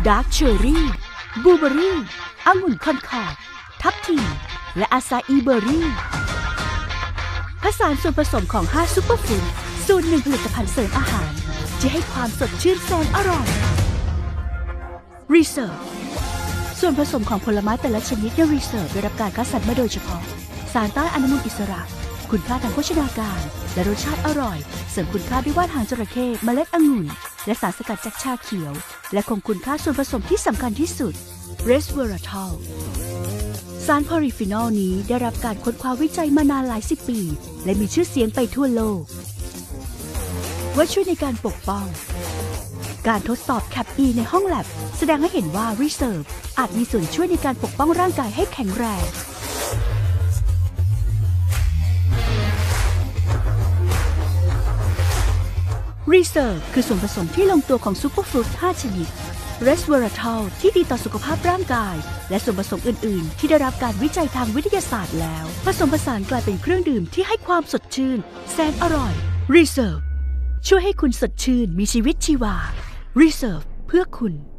ดาร์กเชอร์รี่บลูเบอร์รี่องุ่นคอนคอร์ดทับทิมและอาซาอีเบอร์รี่ผสานส่วนผสมของ5ซุปเปอร์ฟู้ดสูตร1ผลิตภัณฑ์เสริมอาหารที่ให้ความสดชื่นแสนอร่อยรีเซิร์ฟส่วนผสมของผลไม้แต่ละชนิดในรีเซิร์ฟได้รับการคัดสรรมาโดยเฉพาะสารต้านอนุมูลอิสระคุณค่าทางโภชนาการและรสชาติอร่อยเสริมคุณค่าด้วยว่านหางจระเข้เมล็ดองุ่นและสารสกัดจากชาเขียวและคงคุณค่าส่วนผสมที่สำคัญที่สุดเรสเวอราทอลสารพอลิฟีนอลนี้ได้รับการค้นคว้าวิจัยมานานหลายสิบปีและมีชื่อเสียงไปทั่วโลกว่าช่วยในการปกป้องการทดสอบแคป E ในห้องแลบแสดงให้เห็นว่า Reserve อาจมีส่วนช่วยในการปกป้องร่างกายให้แข็งแรงReserve คือส่วนผสมที่ลงตัวของซูเปอร์ฟรุต5ชนิด Resveratrol ที่ดีต่อสุขภาพร่างกายและส่วนผสมอื่นๆที่ได้รับการวิจัยทางวิทยาศาสตร์แล้วผสมผสานกลายเป็นเครื่องดื่มที่ให้ความสดชื่นแสนอร่อย Reserve ช่วยให้คุณสดชื่นมีชีวิตชีวา Reserve เพื่อคุณ